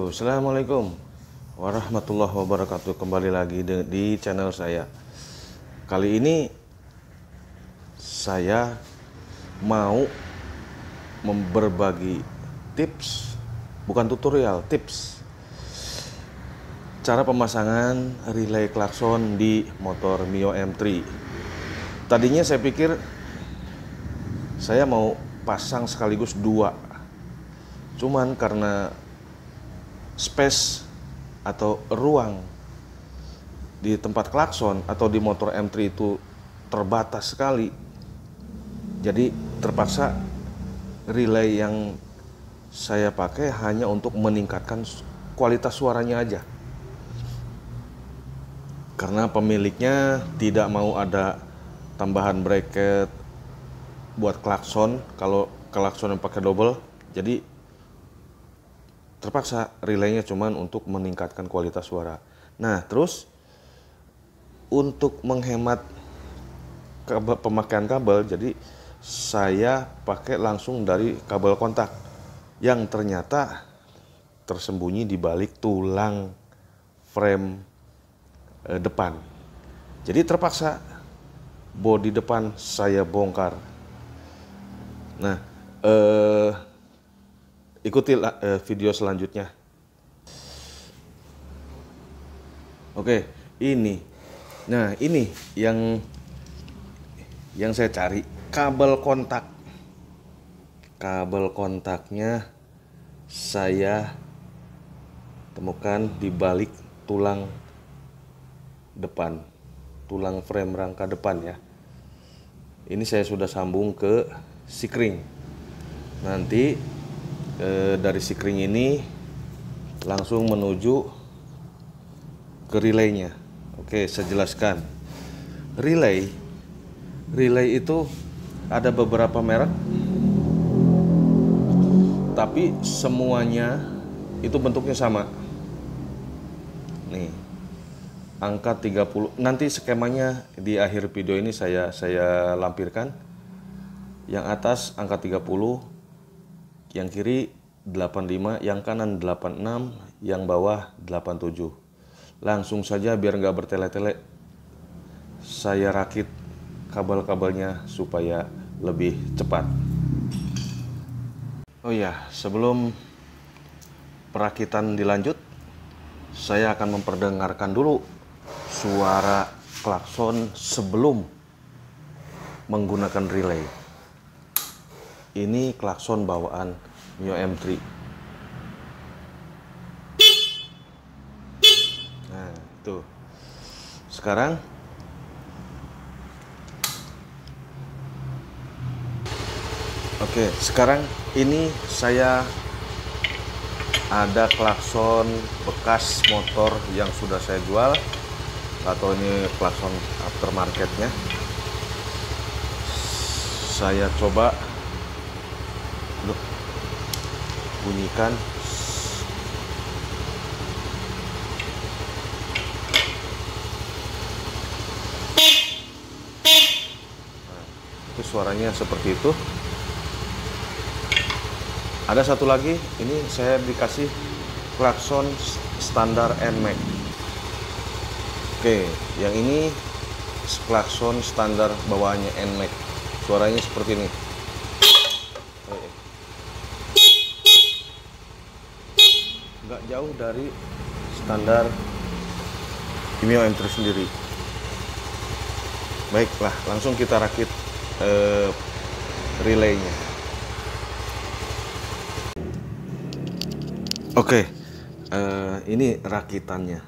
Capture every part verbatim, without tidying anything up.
Halo, assalamualaikum warahmatullahi wabarakatuh. Kembali lagi di, di channel saya. Kali ini saya mau berbagi tips, bukan tutorial, tips cara pemasangan relay klakson di motor Mio M tiga. Tadinya saya pikir saya mau pasang sekaligus dua, cuman karena space atau ruang di tempat klakson atau di motor M tiga itu terbatas sekali, jadi terpaksa relay yang saya pakai hanya untuk meningkatkan kualitas suaranya aja, karena pemiliknya tidak mau ada tambahan bracket buat klakson kalau klakson yang pakai double. Jadi terpaksa relaynya cuman untuk meningkatkan kualitas suara. Nah, terus untuk menghemat kabel, pemakaian kabel, jadi saya pakai langsung dari kabel kontak yang ternyata tersembunyi di balik tulang frame eh, depan. Jadi terpaksa bodi depan saya bongkar. Nah, eh ikuti uh, video selanjutnya. Oke, ini. Nah, ini yang yang saya cari, kabel kontak. Kabel kontaknya saya temukan di balik tulang depan, tulang frame rangka depan ya. Ini saya sudah sambung ke sikring. Nanti E, dari sikring ini langsung menuju ke relaynya. Oke, saya jelaskan. Relay, relay itu ada beberapa merek, tapi semuanya itu bentuknya sama. Nih, angka tiga puluh. Nanti skemanya di akhir video ini saya saya lampirkan. Yang atas angka tiga puluh, yang kiri delapan puluh lima, yang kanan delapan puluh enam, yang bawah delapan puluh tujuh. Langsung saja biar nggak bertele-tele, saya rakit kabel-kabelnya supaya lebih cepat. Oh ya, sebelum perakitan dilanjut, saya akan memperdengarkan dulu suara klakson sebelum menggunakan relay. Ini klakson bawaan Mio M tiga. Nah, tuh. Sekarang Oke, sekarang ini saya ada klakson bekas motor yang sudah saya jual, atau ini klakson aftermarketnya. Saya coba bunyikan. Nah, itu suaranya seperti itu. Ada satu lagi, ini saya dikasih klakson standar N M A C. Oke, yang ini klakson standar bawaannya N M A C. Suaranya seperti ini. Nggak jauh dari standar Mio M tiga sendiri. Baiklah, langsung kita rakit eh, relaynya. Oke, eh, ini rakitannya.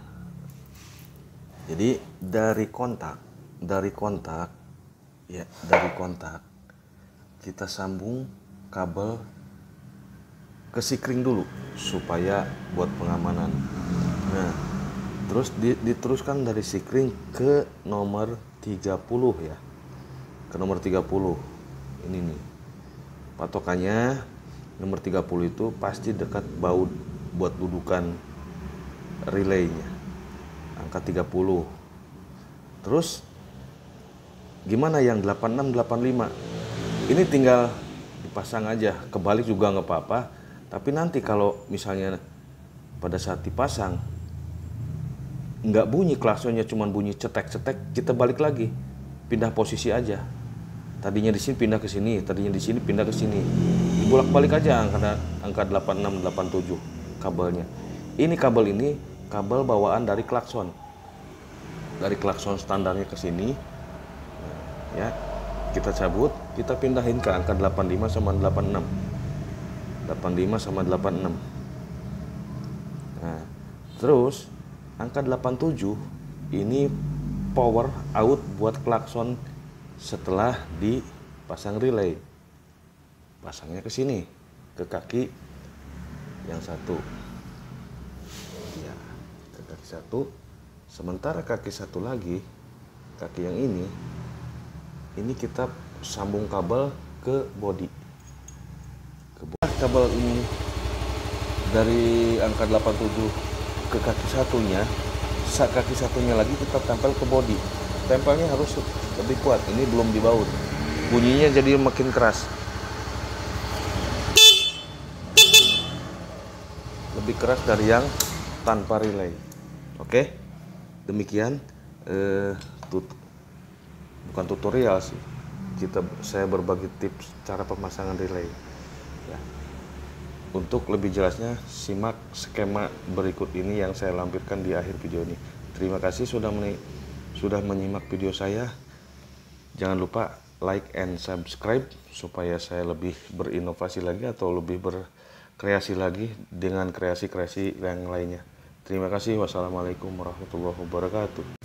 Jadi dari kontak, dari kontak, ya dari kontak kita sambung kabel ke sikring dulu supaya buat pengamanan. Nah, terus diteruskan dari sikring ke nomor tiga puluh ya. Ke nomor tiga puluh. Ini nih. Patokannya nomor tiga puluh itu pasti dekat baut buat dudukan relaynya. Angka tiga puluh. Terus gimana yang delapan puluh enam, delapan puluh lima? Ini tinggal dipasang aja, kebalik juga nggak apa-apa. Tapi nanti kalau misalnya pada saat dipasang nggak bunyi klaksonnya, cuman bunyi cetek-cetek, kita balik lagi, pindah posisi aja. Tadinya di sini pindah ke sini, tadinya di sini pindah ke sini. Bolak-balik aja angka angka delapan enam delapan tujuh kabelnya. Ini kabel ini kabel bawaan dari klakson. Dari klakson standarnya ke sini. Ya. Kita cabut, kita pindahin ke angka delapan lima sama delapan enam. delapan lima sama delapan enam. Nah, terus angka delapan tujuh ini power out buat klakson setelah dipasang relay. Pasangnya ke sini, ke kaki yang satu. Ya, ke kaki satu. Sementara kaki satu lagi, kaki yang ini, ini kita sambung kabel ke bodi. Ke bodi. Kabel ini dari angka delapan tujuh ke kaki satunya, kaki satunya lagi kita tempel ke bodi. Tempelnya harus lebih kuat, ini belum dibaut. Bunyinya jadi makin keras. Lebih keras dari yang tanpa relay. Oke, demikian eh, tut bukan tutorial sih. Kita saya berbagi tips cara pemasangan relay. Ya. Untuk lebih jelasnya simak skema berikut ini yang saya lampirkan di akhir video ini. Terima kasih sudah meni sudah menyimak video saya. Jangan lupa like and subscribe supaya saya lebih berinovasi lagi atau lebih berkreasi lagi dengan kreasi-kreasi yang lainnya. Terima kasih. Wassalamualaikum warahmatullahi wabarakatuh.